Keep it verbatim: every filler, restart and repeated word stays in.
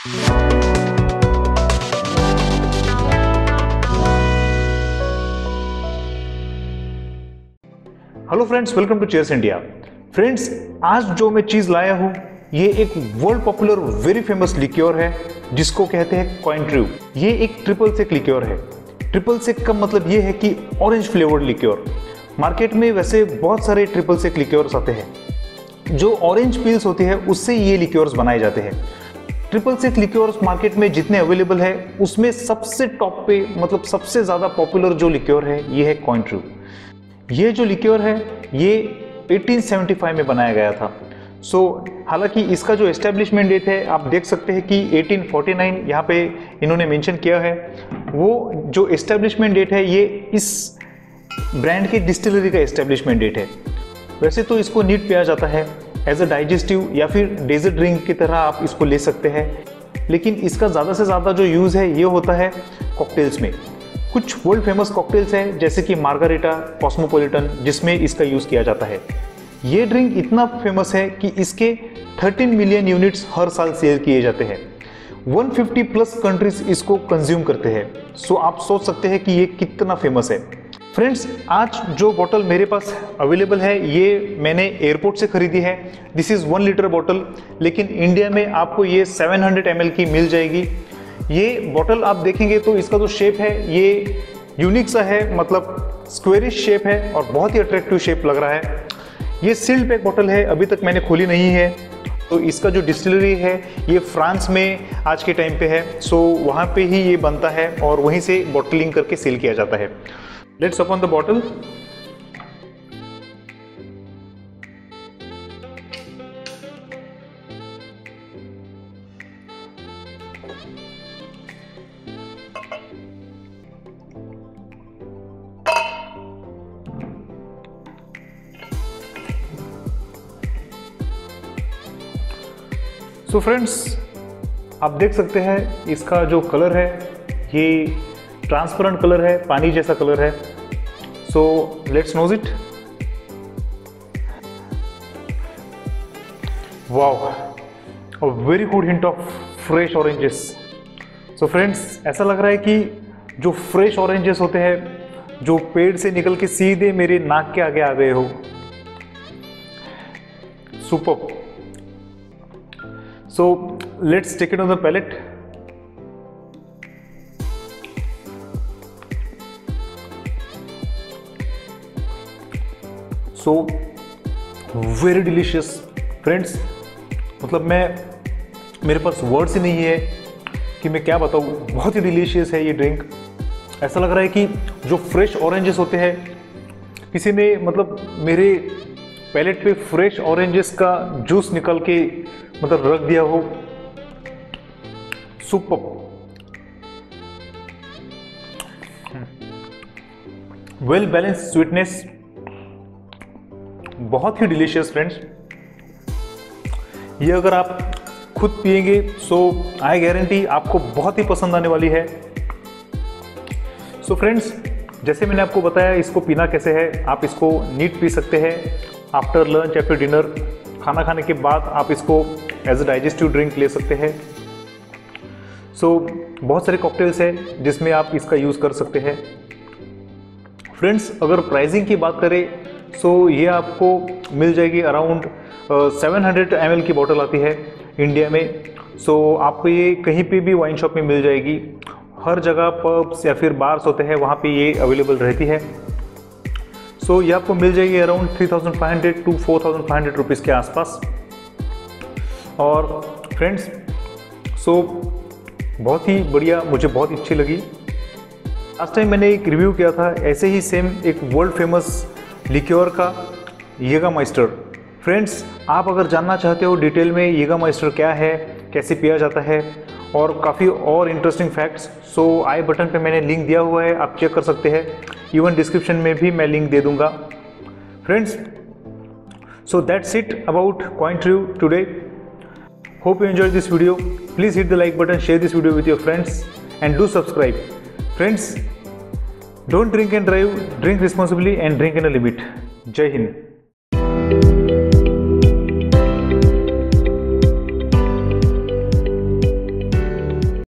Hello friends, welcome to cheers India. Friends, आज जो मैं चीज लाया हूं ये एक world popular very famous liqueur है जिसको कहते हैं कॉइंट्रू। ये एक ट्रिपल सेक लिक्योर है। ट्रिपल सेक का मतलब ये है कि ऑरेंज फ्लेवर्ड लिक्योर। मार्केट में वैसे बहुत सारे ट्रिपल सेक लिक्योर्स आते हैं। जो ऑरेंज पील्स होती है उससे ये लिक्योर्स बनाए जाते हैं। ट्रिपल सेक लिक्योर्स मार्केट में जितने अवेलेबल है उसमें सबसे टॉप पे मतलब सबसे ज़्यादा पॉपुलर जो लिक्योर है ये है कॉइंट्रू। ये जो लिक्योर है ये अठारह सौ पचहत्तर में बनाया गया था। सो so, हालांकि इसका जो एस्टेब्लिशमेंट डेट है आप देख सकते हैं कि अठारह सौ उनचास यहाँ पे इन्होंने मेंशन किया है। वो जो एस्टेब्लिशमेंट डेट है ये इस ब्रांड के डिस्टिलरी का एस्टेब्लिशमेंट डेट है। वैसे तो इसको नीट पिया जाता है एज अ डाइजेस्टिव या फिर डेजर्ट ड्रिंक की तरह आप इसको ले सकते हैं, लेकिन इसका ज़्यादा से ज़्यादा जो यूज़ है ये होता है कॉकटेल्स में। कुछ वर्ल्ड फेमस कॉकटेल्स हैं जैसे कि मार्गारिटा, कॉस्मोपॉलिटन, जिसमें इसका यूज़ किया जाता है। ये ड्रिंक इतना फेमस है कि इसके तेरह मिलियन यूनिट्स हर साल सेल किए जाते हैं। एक सौ पचास प्लस कंट्रीज इसको कंज्यूम करते हैं। सो आप सोच सकते हैं कि ये कितना फेमस है। फ्रेंड्स, आज जो बोतल मेरे पास अवेलेबल है ये मैंने एयरपोर्ट से खरीदी है। दिस इज़ वन लीटर बोतल, लेकिन इंडिया में आपको ये सात सौ एम एल की मिल जाएगी। ये बोतल आप देखेंगे तो इसका जो शेप है ये यूनिक सा है, मतलब स्क्वेरिश शेप है और बहुत ही अट्रैक्टिव शेप लग रहा है। ये सील्ड पैक बोतल है, अभी तक मैंने खोली नहीं है। तो इसका जो डिस्टिलरी है ये फ्रांस में आज के टाइम पे है। सो वहाँ पे ही ये बनता है और वहीं से बॉटलिंग करके सेल किया जाता है। Let's open the bottle. So friends, आप देख सकते हैं इसका जो कलर है ये ट्रांसपेरेंट कलर है, पानी जैसा कलर है। So let's nose it. Wow, a very good hint of fresh oranges. So friends, ऐसा लग रहा है कि जो फ्रेश ऑरेंजेस होते हैं जो पेड़ से निकल के सीधे मेरे नाक के आगे आ गए हो। Super. So let's take it on the palate. So very delicious friends, मतलब मैं मेरे पास वर्ड्स ही नहीं है कि मैं क्या बताऊँ। बहुत ही डिलीशियस है ये ड्रिंक। ऐसा लग रहा है कि जो फ्रेश ऑरेंजेस होते हैं किसी ने मतलब मेरे पैलेट पे फ्रेश ऑरेंजेस का जूस निकल के मतलब रख दिया हो। सुपर। वेल बैलेंस स्वीटनेस, बहुत ही डिलीशियस फ्रेंड्स। ये अगर आप खुद पिएंगे सो आई गारंटी आपको बहुत ही पसंद आने वाली है। सो फ्रेंड्स, जैसे मैंने आपको बताया इसको पीना कैसे है। आप इसको नीट पी सकते हैं आफ्टर लंच या फिर डिनर। खाना खाने के बाद आप इसको एज अ डाइजेस्टिव ड्रिंक ले सकते हैं। सो so, बहुत सारे कॉकटेल्स हैं जिसमें आप इसका यूज़ कर सकते हैं। फ्रेंड्स, अगर प्राइसिंग की बात करें सो ये आपको मिल जाएगी अराउंड सेवन हंड्रेड एम एल की बोतल आती है इंडिया में। सो so, आपको ये कहीं पे भी वाइन शॉप में मिल जाएगी। हर जगह पब्स या फिर बार्स होते हैं वहाँ पे ये अवेलेबल रहती है। सो so, ये आपको मिल जाएगी around three thousand five hundred to four thousand five hundred rupees के आसपास। और फ्रेंड्स, सो बहुत ही बढ़िया, मुझे बहुत अच्छी लगी। लास्ट टाइम मैंने एक रिव्यू किया था ऐसे ही सेम एक वर्ल्ड फेमस लिक्योर का, येगामाइस्टर। फ्रेंड्स, आप अगर जानना चाहते हो डिटेल में येगामाइस्टर क्या है, कैसे पिया जाता है और काफ़ी और interesting facts, so I button पे मैंने लिंक दिया हुआ है, आप चेक कर सकते हैं। इवन डिस्क्रिप्शन में भी मैं लिंक दे दूंगा। Friends, so that's it about Cointreau today. Hope you enjoyed this video. Please hit the like button, share this video with your friends and do subscribe. Friends, don't drink and drive, drink responsibly and drink in a limit. जय हिंद।